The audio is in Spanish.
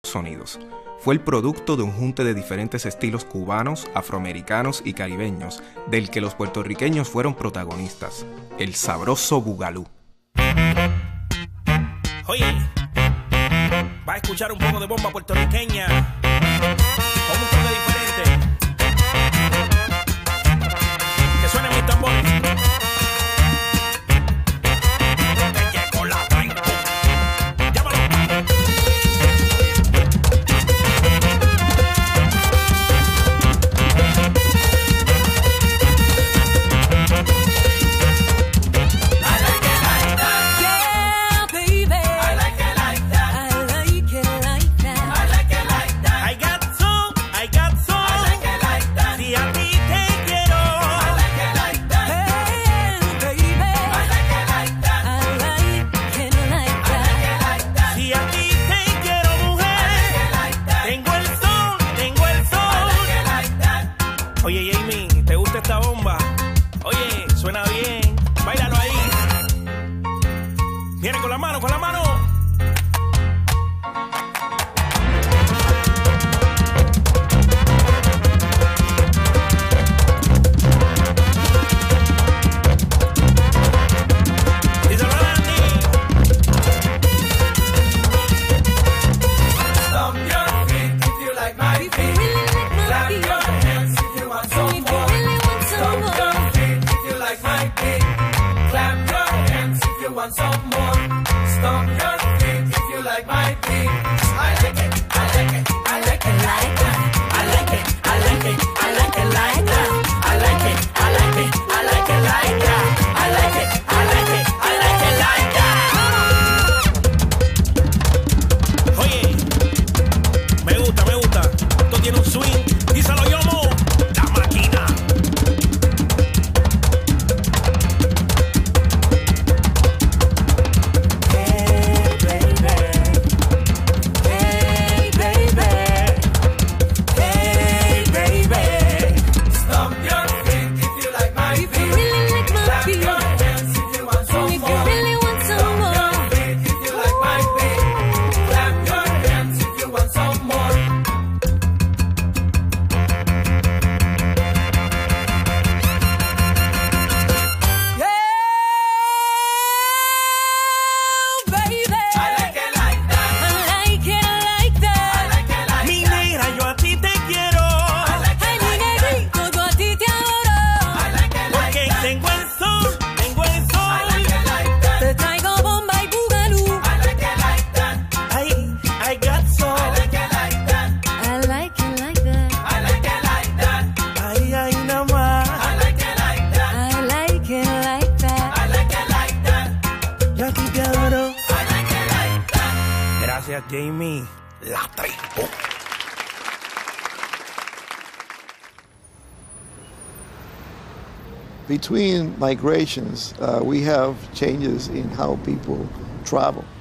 Unidos. Fue el producto de un junte de diferentes estilos cubanos, afroamericanos y caribeños, del que los puertorriqueños fueron protagonistas, el sabroso bugalú. Oye, va a escuchar un poco de bomba puertorriqueña, con un toque diferente. Que suene mi tambor. Oye, Jamie, ¿te gusta esta bomba? Oye, suena bien. Báilalo ahí. Viene con la mano, con la mano. Want some more? Stomp your feet if you like my beat. I like it, I like it, I like it like that. I like it, I like it, I like it like that. I like it, I like it, I like it like that. I like it, I like it, I like it like that. Oye, me gusta. Esto tiene un swing. Díselo, Yomo. La máquina. Gracias, Jamie. La tribu. Between migrations, we have changes in how people travel.